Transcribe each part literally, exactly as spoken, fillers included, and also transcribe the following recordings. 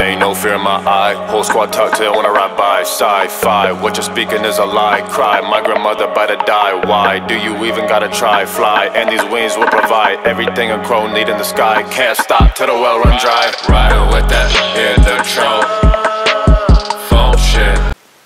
Ain't no fear in my eye. Whole squad tucked in when I ride by. Sci-fi, what you're speaking is a lie. Cry, my grandmother about to die. Why do you even gotta try? Fly, and these wings will provide everything a crow need in the sky. Can't stop till the well run dry. Riding with that in the tro. Phone shit.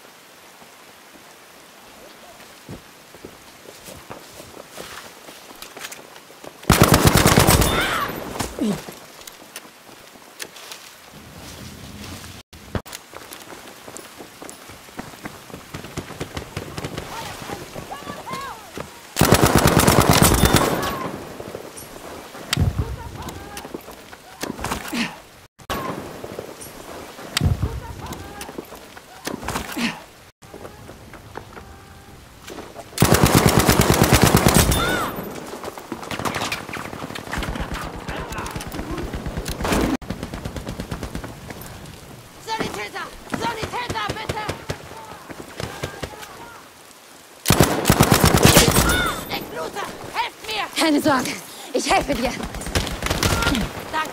Keine Sorge, ich helfe dir. Danke.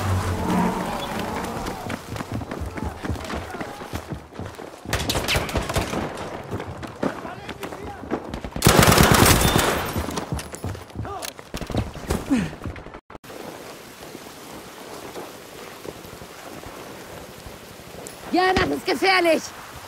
Ja, das ist gefährlich.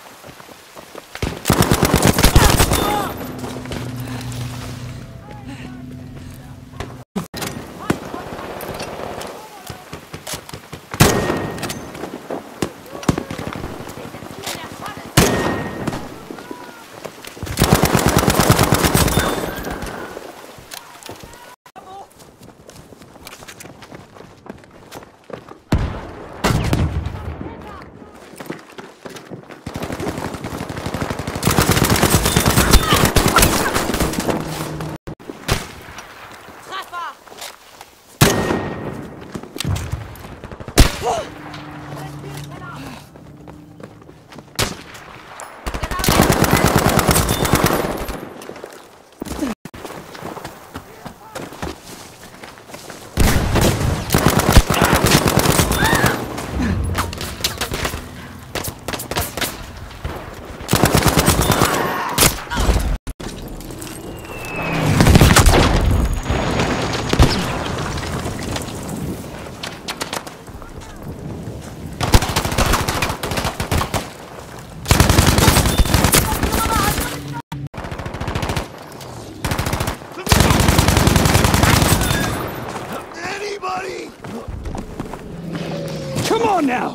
Come on now!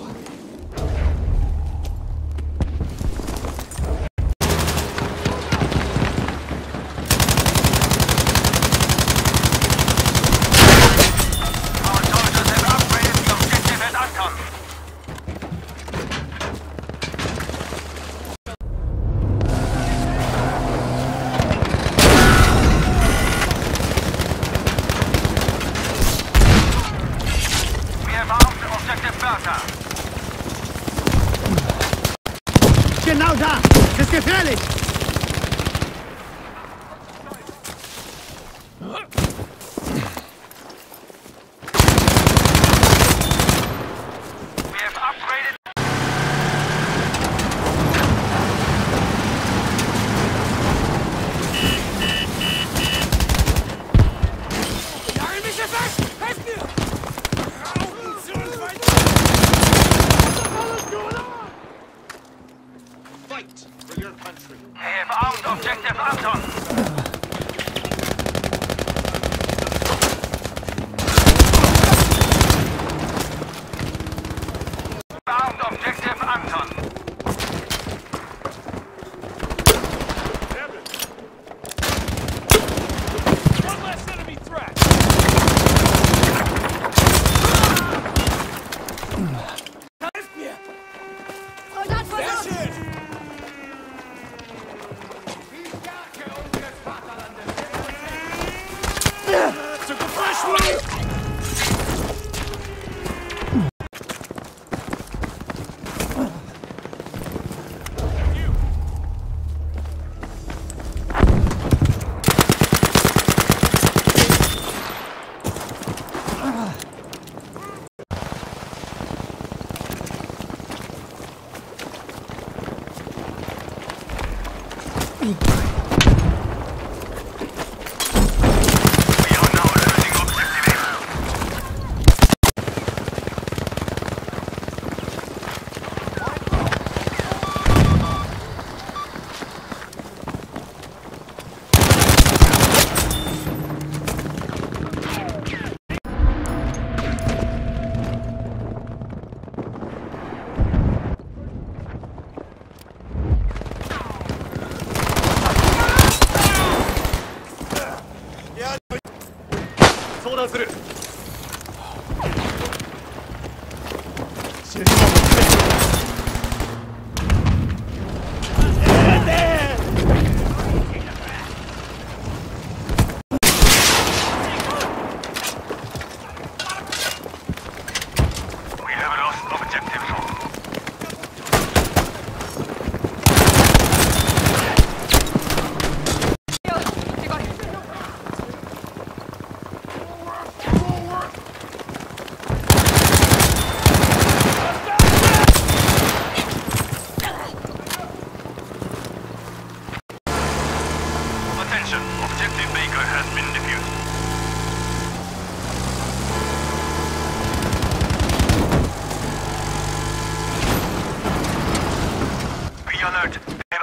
Genau da! Das ist gefährlich! Fight for your country. 相談する。 Objective Baker has been defused. Be alert.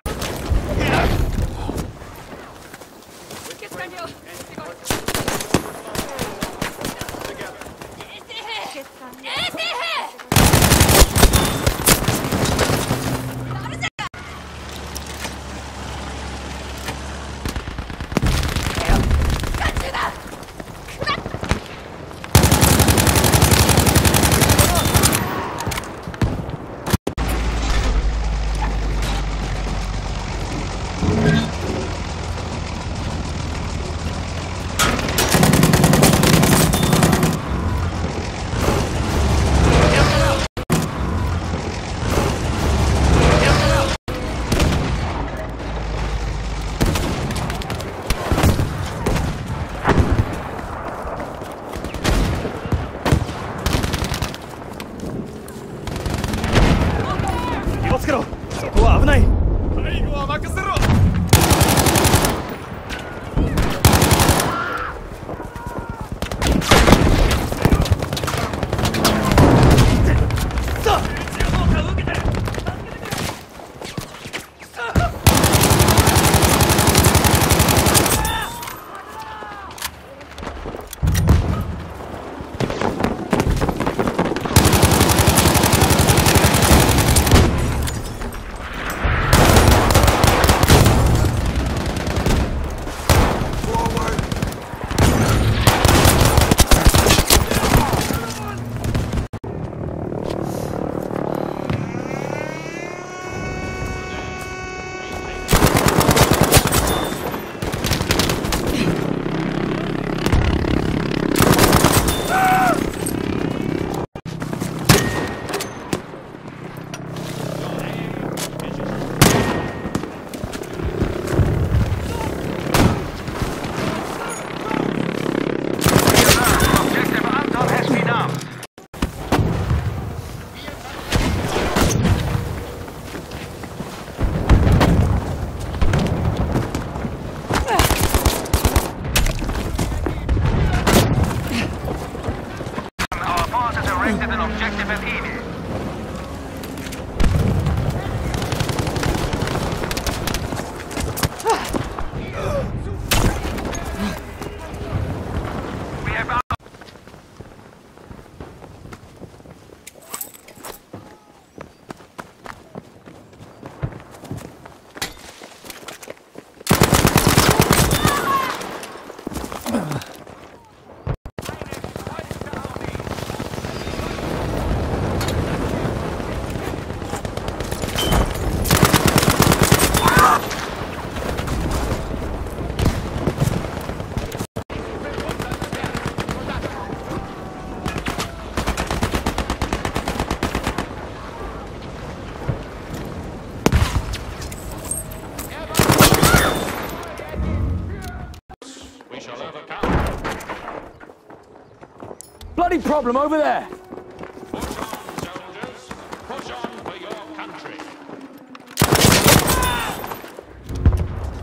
Bloody problem over there! Push on, soldiers! Push on for your country!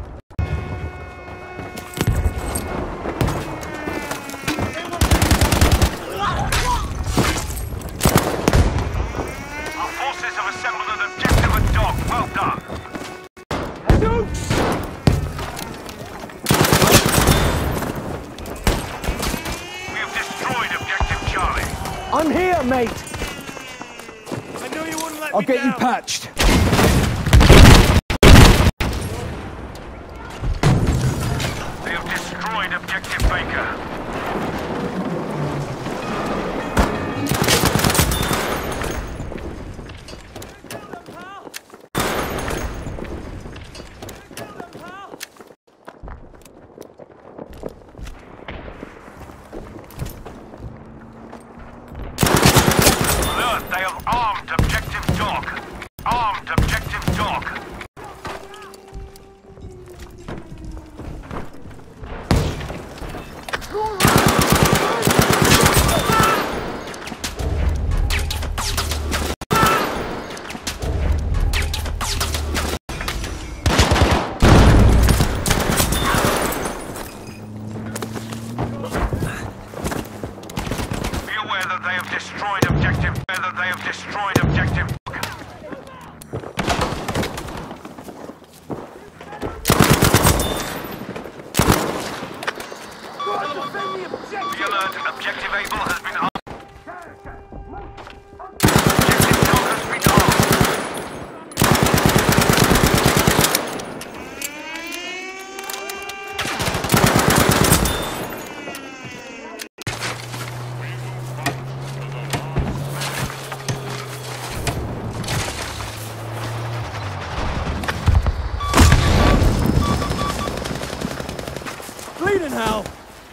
mate. I knew you wouldn't let I'll me get you down. patched. They have destroyed Objective Baker. Alert, they have armed Objective Dog. Armed Objective Dog. Be aware that they have destroyed Objective. Aware that they have destroyed Objective. Be alert, Objective Able has been armed. Objective Dog has been armed. Bleeding hell!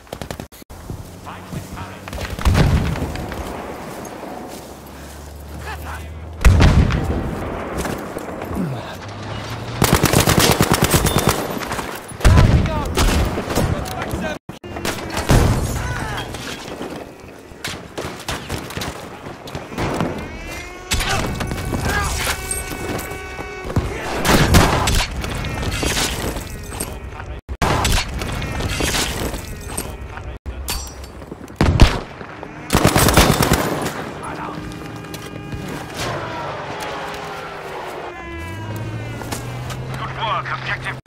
Good work, Objective.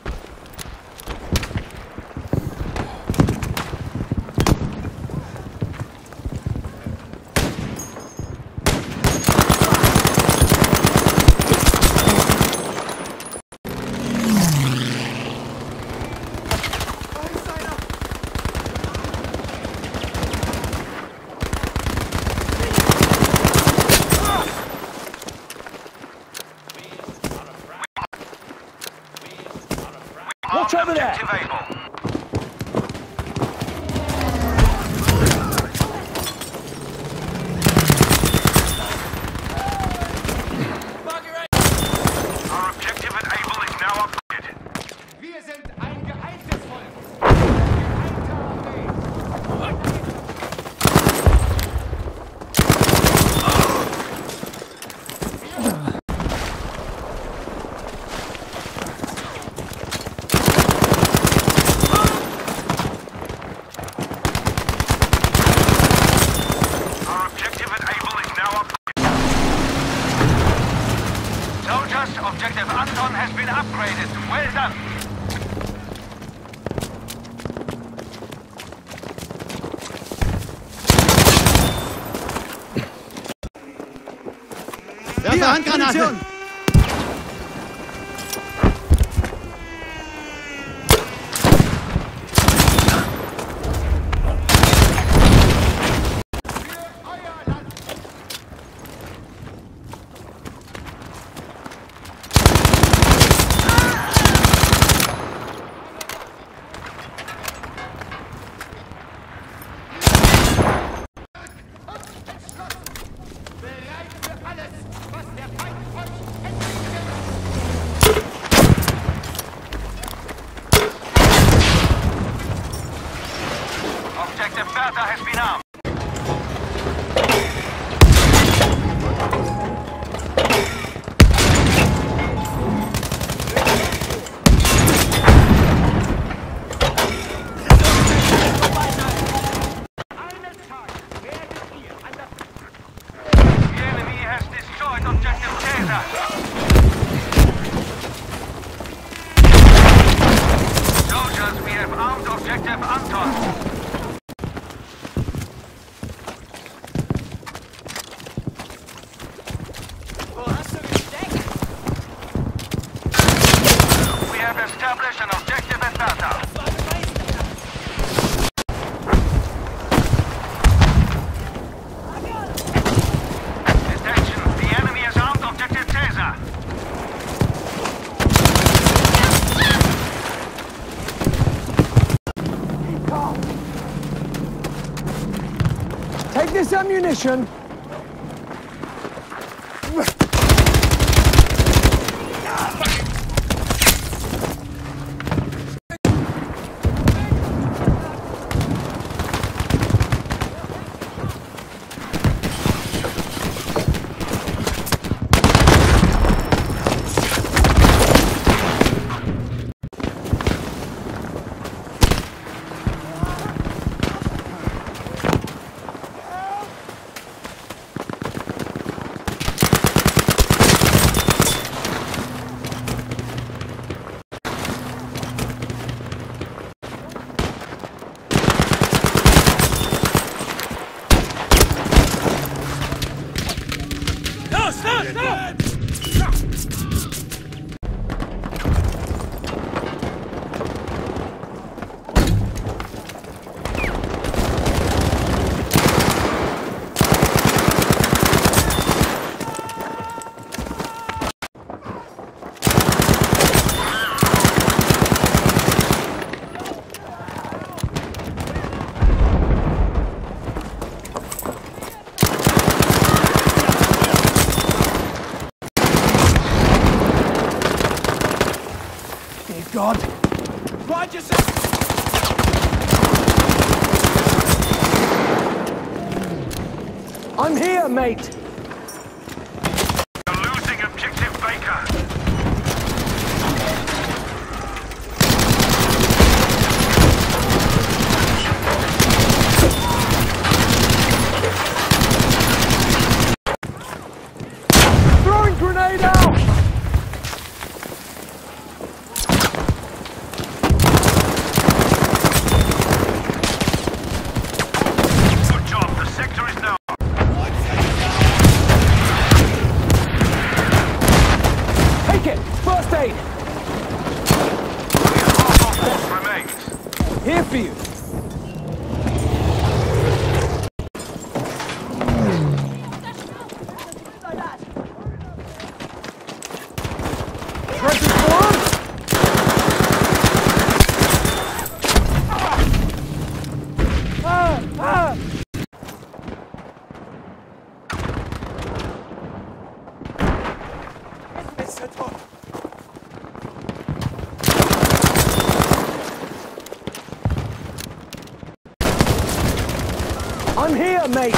Watch over there! Objective Able. Our objective at Able is now upgraded. Wir sind ein geeintes Volk. Geeinte Armee. Our objective at Able is now upgraded. Soldiers, Objective Anton has been upgraded. Well done. Werfe Handgranate! Bereit für alles, was der Feind euch entgegnet. Objective Bertha has been armed. The enemy has destroyed Objective Caesar. Soldiers, we have armed Objective Anton. this ammunition. God. Find yourself! I'm here, mate! You're losing objective Baker. Throwing grenade out! Here for you. Ah, ah. I'm here, mate!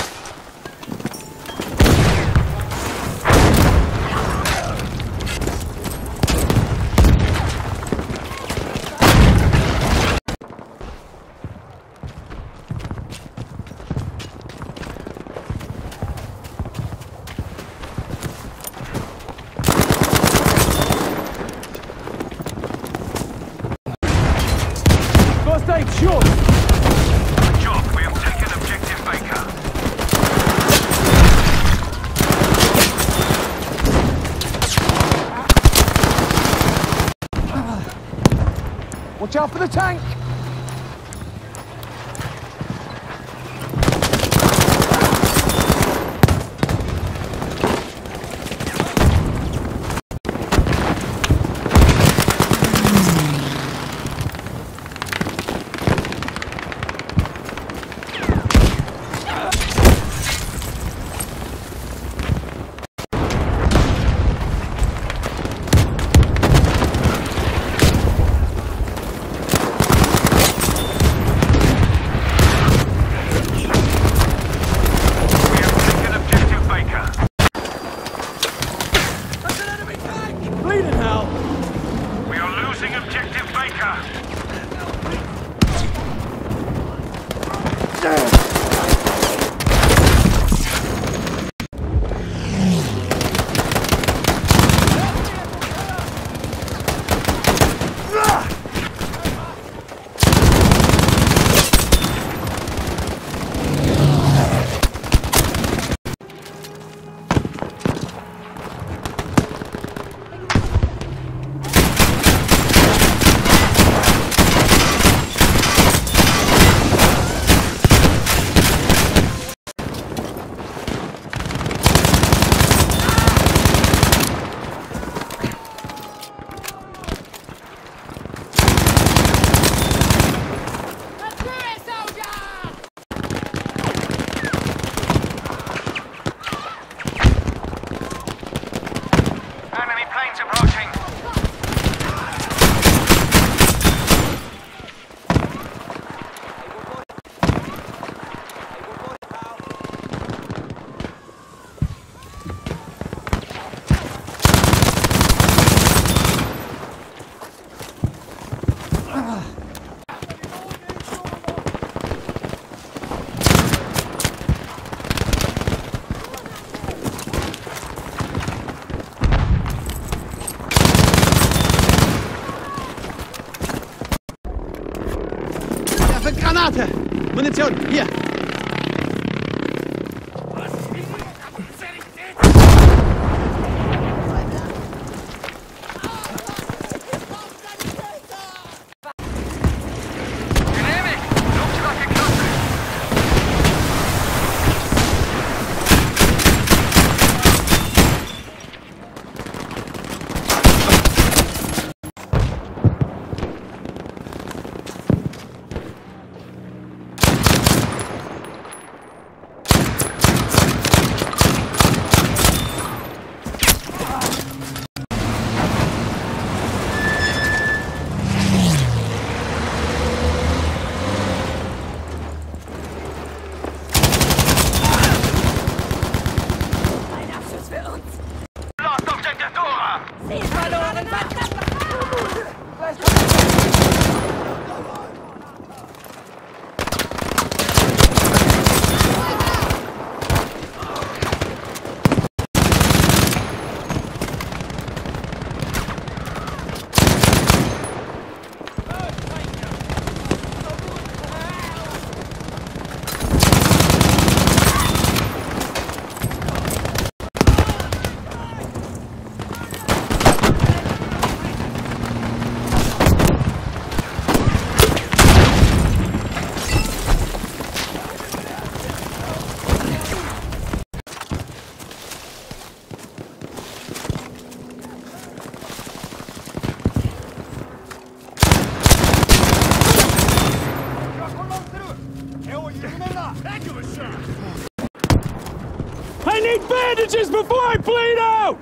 First aid, sure! Watch out for the tank! Granate! Munition, hier! I need bandages before I bleed out!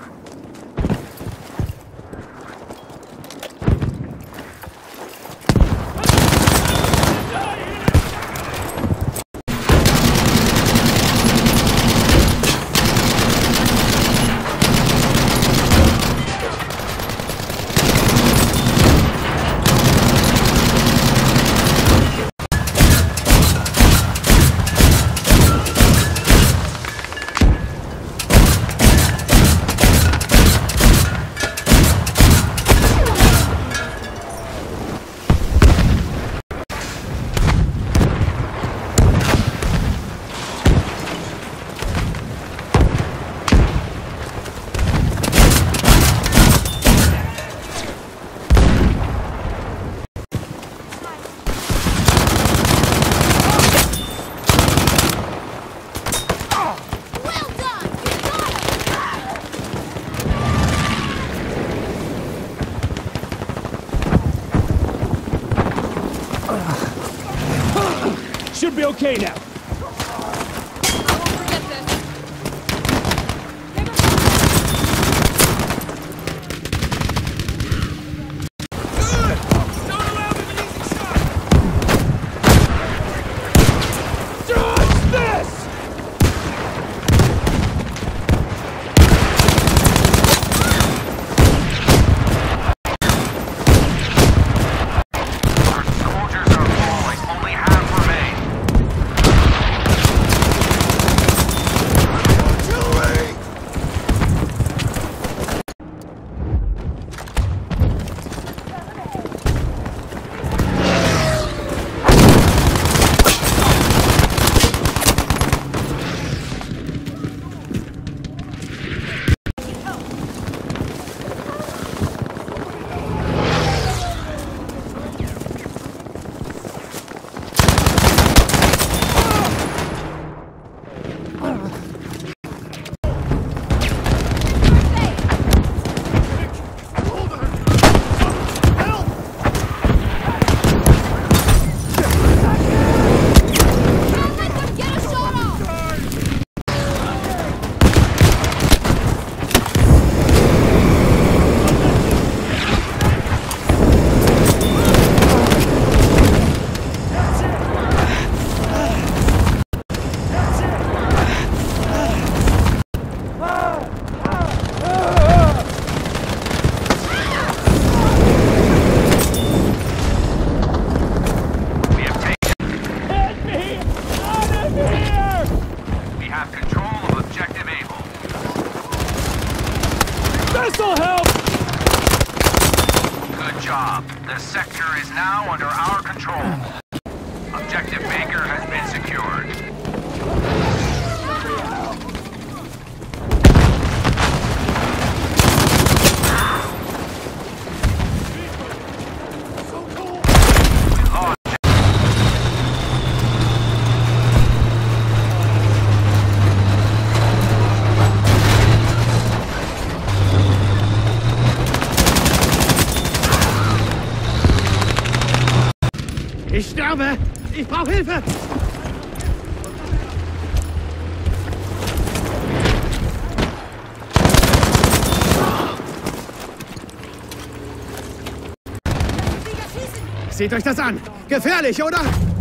Should be okay now. This'll help! Good job. The sector is now under our control. Objective Baker has been secured. Ich sterbe! Ich brauche Hilfe! Seht euch das an! Gefährlich, oder?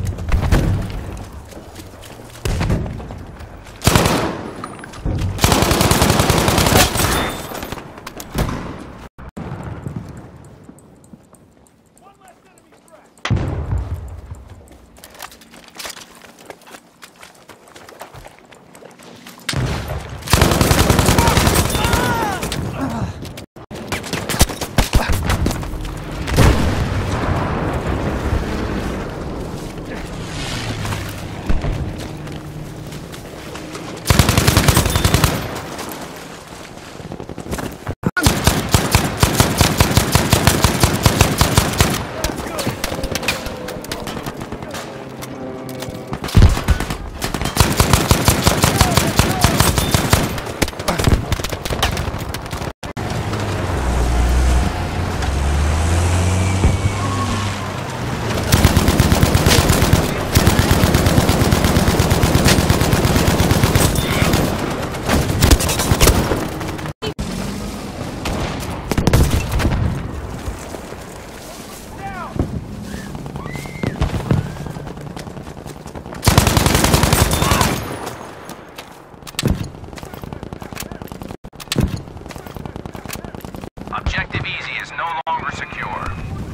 Objective Easy is no longer secure.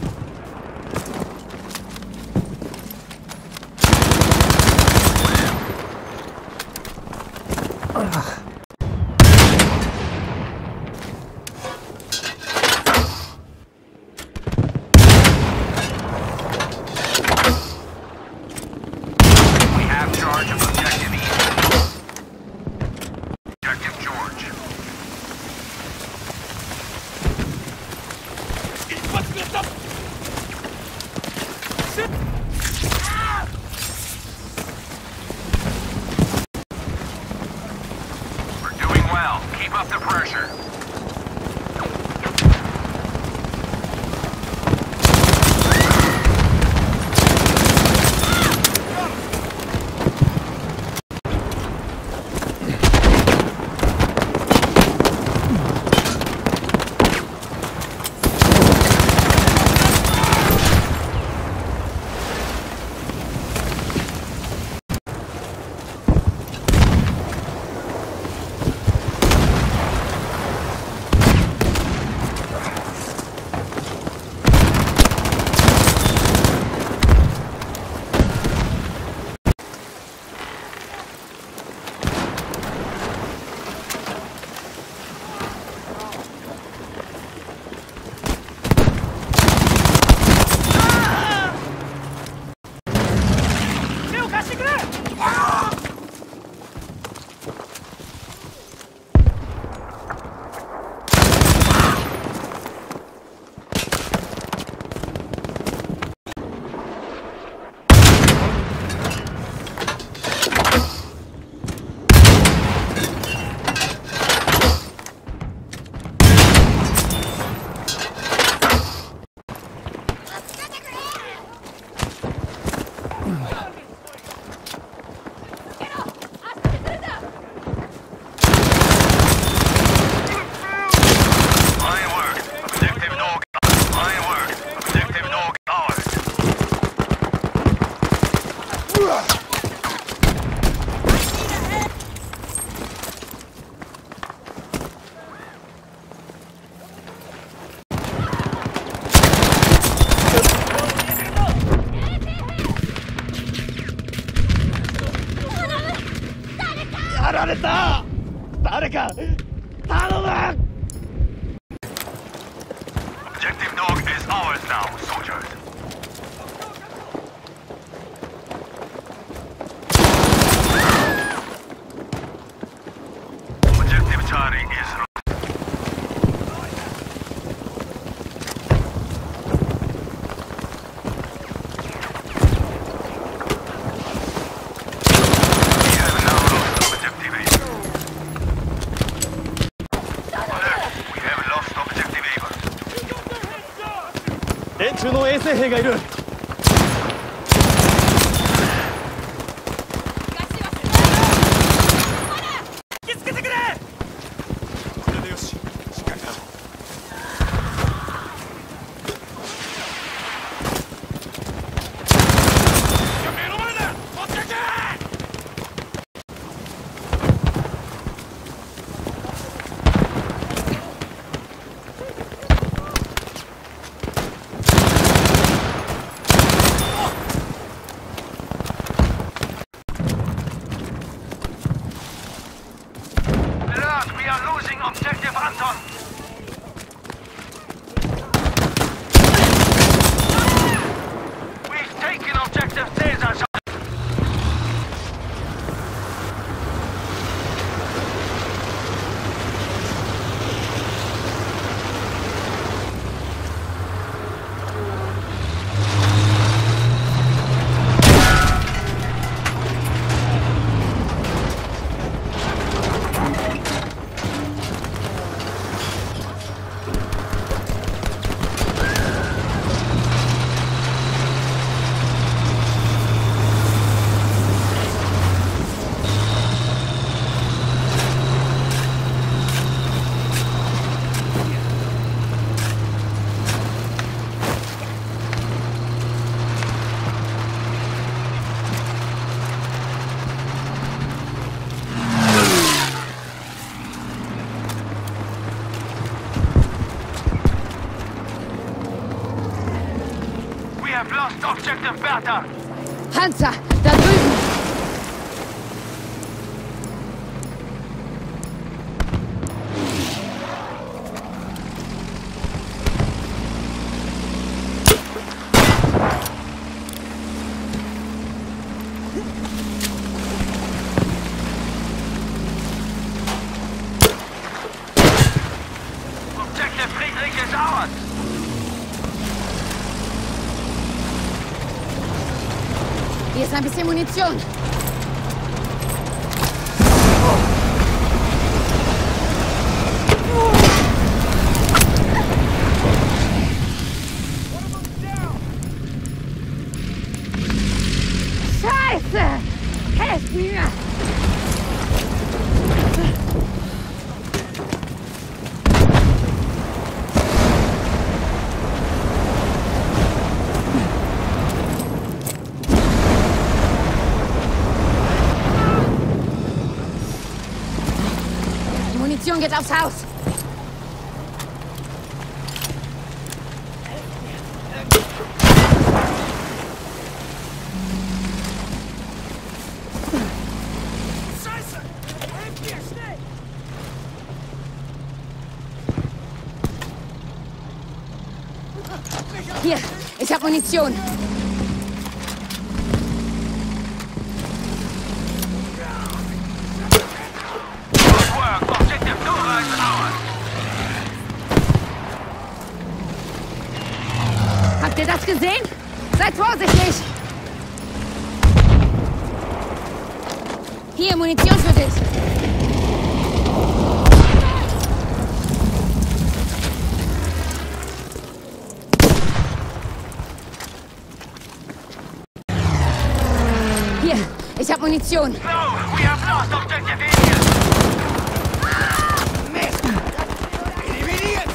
We have charge of Objective Easy. Objective George. We're doing well. Keep up the pressure. Objective Dog is ours now, soldiers. 連中の衛生兵がいる。 気付けてくれ。これでよし。しっかりな。目の前だ。持ってけ。We are losing objective Anton. We've taken objective Caesar. We have lost objective Bertha. Panzer, da drüben! Objective Friedrich is ours. Hier ist ein bisschen Munition. Scheiße! Helft mir! Die Munition geht aufs Haus. Scheiße! Helft mir, schnell! Hier, ich habe Munition. Good work. Objective Dora is ours. Habt ihr das gesehen? Seid vorsichtig! Hier, Munition für dich. Hier, ich habe Munition. No, we have lost objective Indian. Mist! Eliminiert!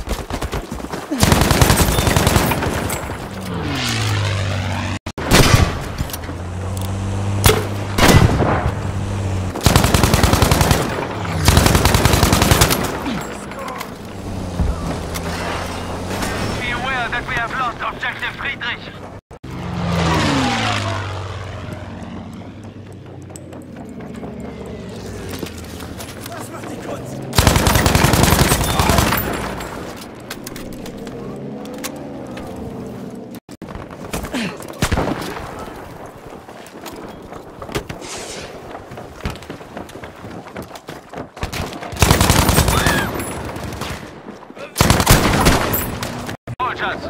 Be aware that we have lost objective Friedrich. Was macht die Kunst? Soldiers.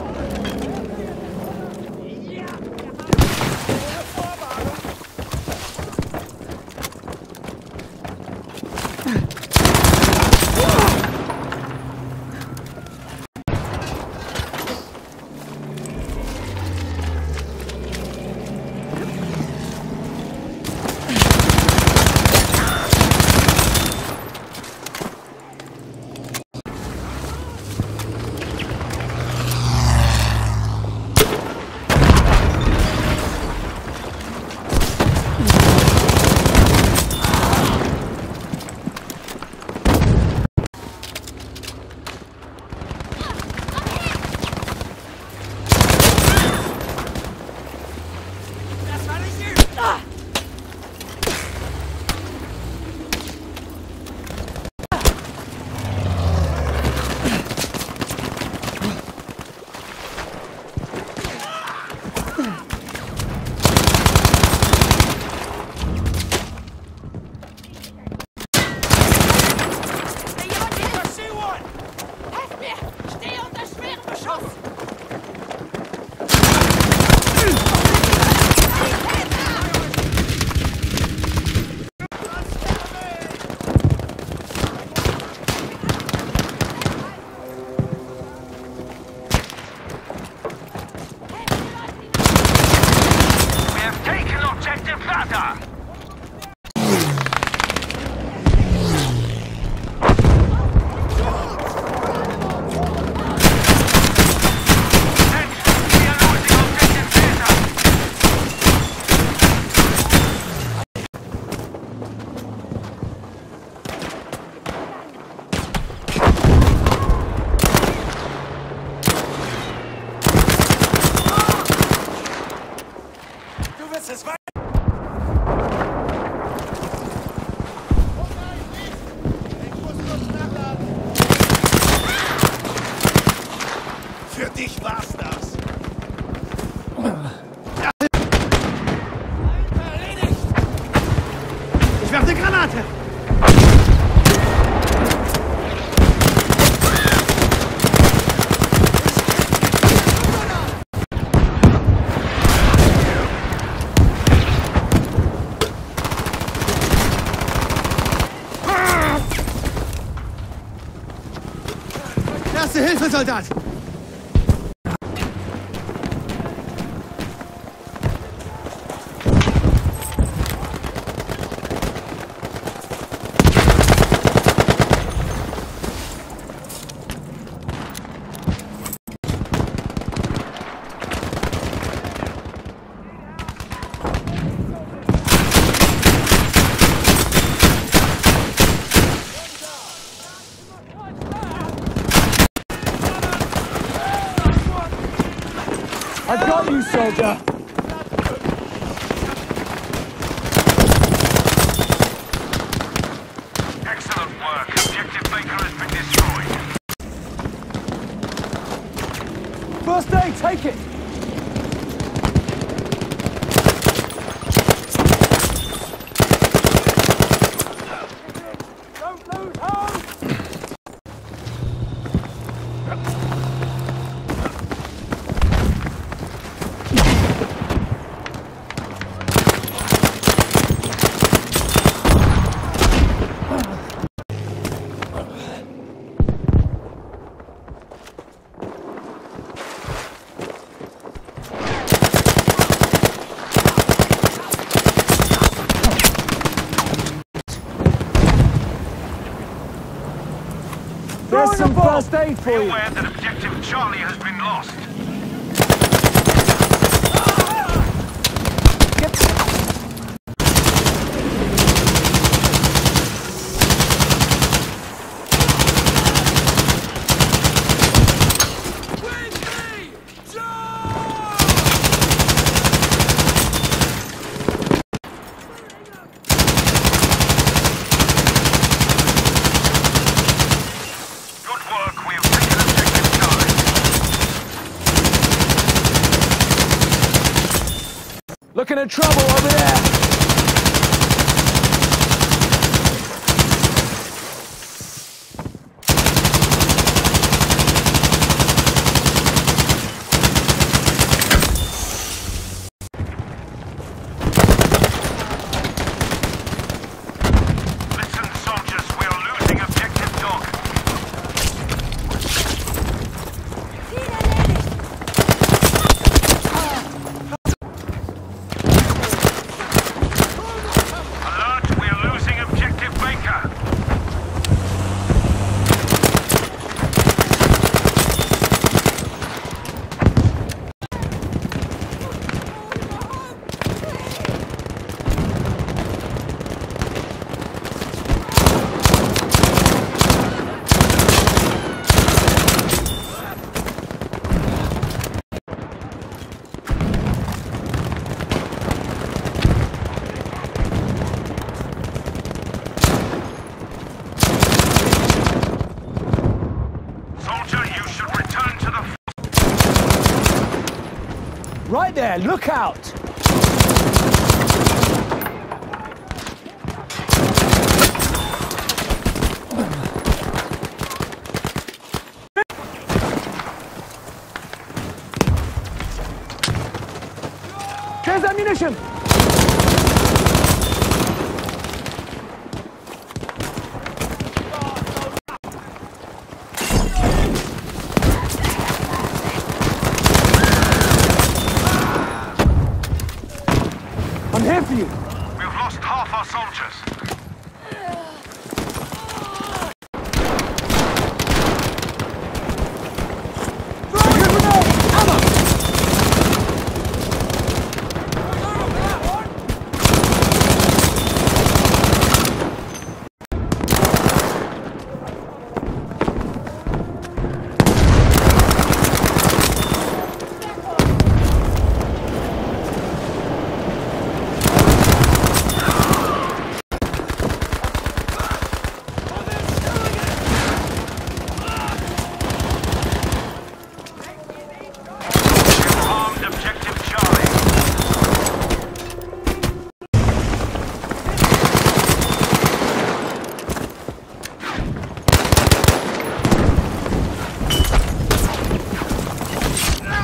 Endlich war's das! Ich werfe eine Granate! Erste Hilfe, Soldat! I got you, soldier! Excellent work. Objective Baker has been destroyed. First aid, take it! Don't lose hope! There's some first aid for Be you. aware that Objective Charlie has been lost. Good work. We have taken Objective Charlie. Looking at trouble over there. Listen, soldiers, we are losing Objective Dog. Alert, we are losing Objective Baker. Soldier, you should return to the... Right there, look out! Here's ammunition! I'm here for you! We've lost half our soldiers. Throw a grenade! Ammo!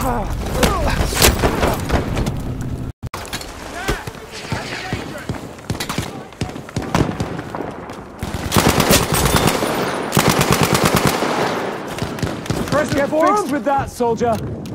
Get fixed with that, soldier.